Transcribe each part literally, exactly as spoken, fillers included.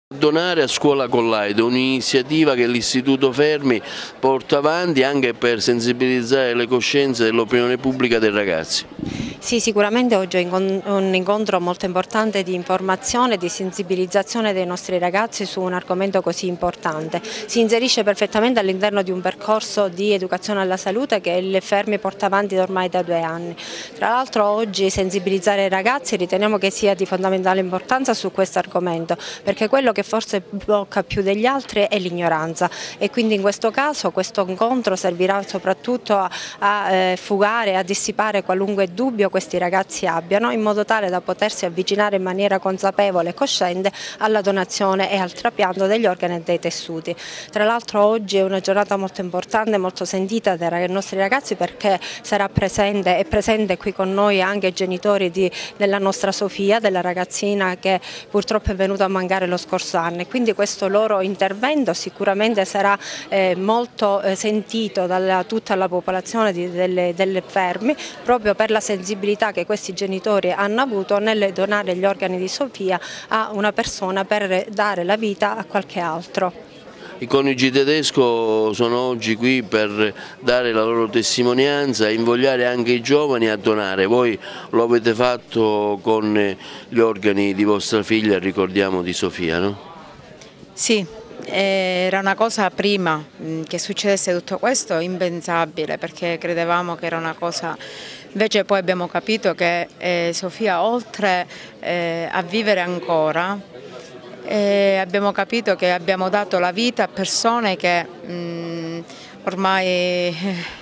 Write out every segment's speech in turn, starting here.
Donare a Scuola Collaido, un'iniziativa che l'Istituto Fermi porta avanti anche per sensibilizzare le coscienze dell'opinione pubblica dei ragazzi. Sì, sicuramente oggi è un incontro molto importante di informazione e di sensibilizzazione dei nostri ragazzi su un argomento così importante. Si inserisce perfettamente all'interno di un percorso di educazione alla salute che il Fermi porta avanti ormai da due anni. Tra l'altro oggi sensibilizzare i ragazzi riteniamo che sia di fondamentale importanza su questo argomento, perché quello che forse blocca più degli altri è l'ignoranza e quindi in questo caso questo incontro servirà soprattutto a, a eh, fugare, a dissipare qualunque dubbio questi ragazzi abbiano, in modo tale da potersi avvicinare in maniera consapevole e cosciente alla donazione e al trapianto degli organi e dei tessuti. Tra l'altro oggi è una giornata molto importante, molto sentita dai nostri ragazzi, perché sarà presente, è presente qui con noi anche i genitori di, della nostra Sofia, della ragazzina che purtroppo è venuta a mancare lo scorso anno, e quindi questo loro intervento sicuramente sarà eh, molto eh, sentito da tutta la popolazione di, delle, delle Fermi, proprio per la sensibilità che questi genitori hanno avuto nel donare gli organi di Sofia a una persona per dare la vita a qualche altro. I coniugi Tedesco sono oggi qui per dare la loro testimonianza e invogliare anche i giovani a donare. Voi lo avete fatto con gli organi di vostra figlia, ricordiamo, di Sofia, no? Sì, era una cosa prima che succedesse tutto questo impensabile, perché credevamo che era una cosa. Invece poi abbiamo capito che eh, Sofia, oltre eh, a vivere ancora, eh, abbiamo capito che abbiamo dato la vita a persone che mh, ormai,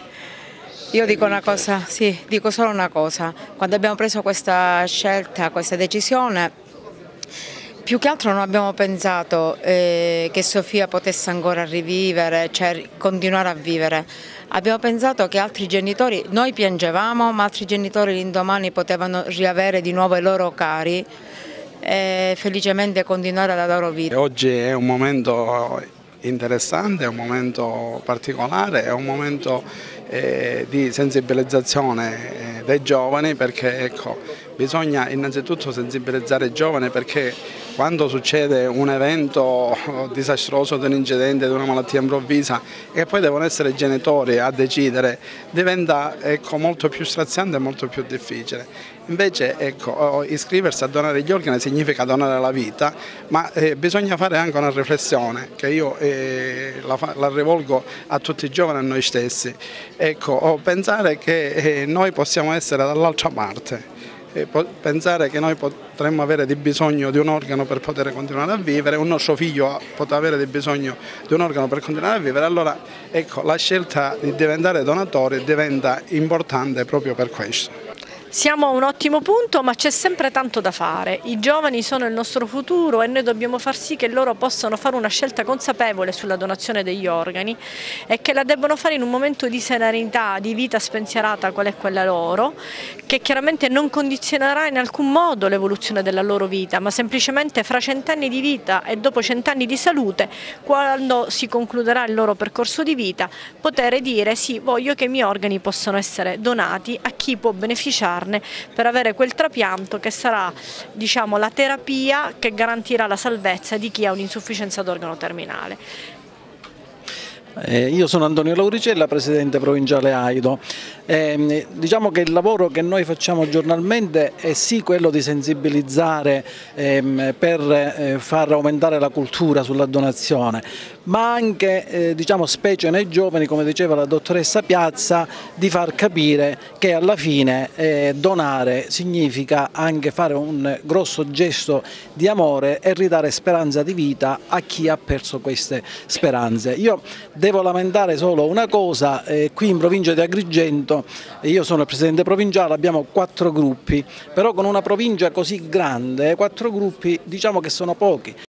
io dico una cosa, sì, dico solo una cosa, quando abbiamo preso questa scelta, questa decisione, più che altro non abbiamo pensato eh, che Sofia potesse ancora rivivere, cioè continuare a vivere. Abbiamo pensato che altri genitori, noi piangevamo, ma altri genitori l'indomani potevano riavere di nuovo i loro cari e felicemente continuare la loro vita. Oggi è un momento interessante, è un momento particolare, è un momento eh, di sensibilizzazione dei giovani, perché ecco, bisogna innanzitutto sensibilizzare i giovani, perché quando succede un evento disastroso, di un incidente, di una malattia improvvisa e poi devono essere i genitori a decidere, diventa ecco, molto più straziante e molto più difficile. Invece ecco, iscriversi a donare gli organi significa donare la vita, ma eh, bisogna fare anche una riflessione che io eh, la, la rivolgo a tutti i giovani e a noi stessi. Ecco, pensare che eh, noi possiamo essere dall'altra parte. Pensare che noi potremmo avere di bisogno di un organo per poter continuare a vivere, un nostro figlio potrà avere di bisogno di un organo per continuare a vivere, allora ecco, la scelta di diventare donatori diventa importante proprio per questo. Siamo a un ottimo punto, ma c'è sempre tanto da fare. I giovani sono il nostro futuro e noi dobbiamo far sì che loro possano fare una scelta consapevole sulla donazione degli organi e che la debbano fare in un momento di serenità, di vita spensierata qual è quella loro, che chiaramente non condizionerà in alcun modo l'evoluzione della loro vita, ma semplicemente fra cent'anni di vita e dopo cent'anni di salute, quando si concluderà il loro percorso di vita, poter dire sì, voglio che i miei organi possano essere donati a chi può beneficiare per avere quel trapianto che sarà, diciamo, la terapia che garantirà la salvezza di chi ha un'insufficienza d'organo terminale. Eh, io sono Antonio Lauricella, presidente provinciale AIDO. Eh, diciamo che il lavoro che noi facciamo giornalmente è sì quello di sensibilizzare ehm, per eh, far aumentare la cultura sulla donazione, ma anche eh, diciamo, specie nei giovani, come diceva la dottoressa Piazza, di far capire che alla fine eh, donare significa anche fare un grosso gesto di amore e ridare speranza di vita a chi ha perso queste speranze. Io devo lamentare solo una cosa, eh, qui in provincia di Agrigento, io sono il presidente provinciale, abbiamo quattro gruppi, però con una provincia così grande, quattro gruppi diciamo che sono pochi,